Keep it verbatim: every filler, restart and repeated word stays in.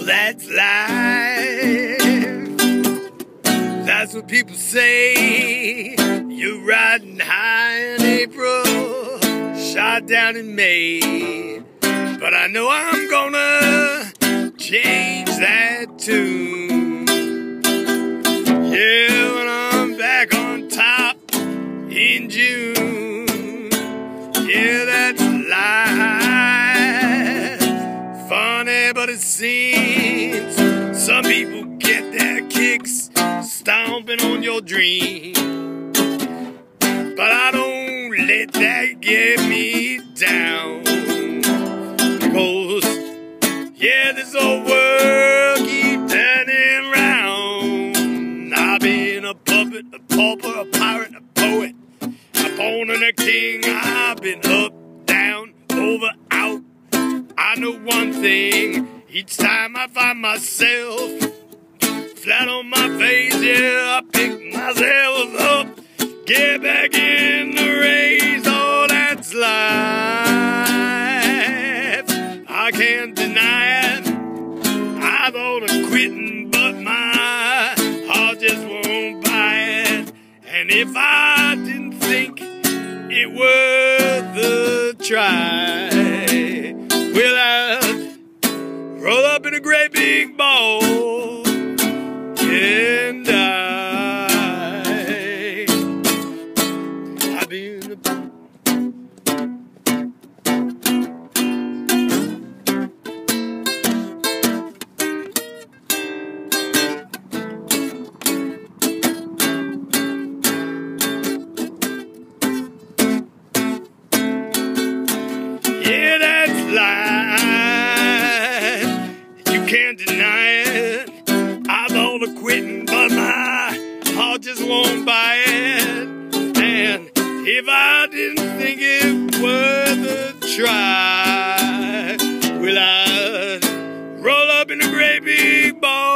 that's life. That's what people say. You're riding high in April, shot down in May. But I know I'm gonna change that tune. Yeah, when I'm back on top in June. Yeah, that's life. Funny, but it seems some people get their kicks stomping on your dream. But I don't let that get me down. Because, yeah, this old world keeps turning round. I've been a puppet, a pauper, a pirate, a poet, a pawn and a king. I've been up, down, over, out. I know one thing, each time I find myself flat on my face, yeah, I pick myself up, get back in the race. Oh, that's life. I can't deny it. I thought of quitting, but my heart just won't buy it. And if I didn't think it worth the try, well, I'd roll up in a great big ball and die. I've been a yeah, that's life. You can't deny it. I thought of quitting, but my heart just won't buy it. And if I didn't think it worth a try, well, I'd roll up in a great big ball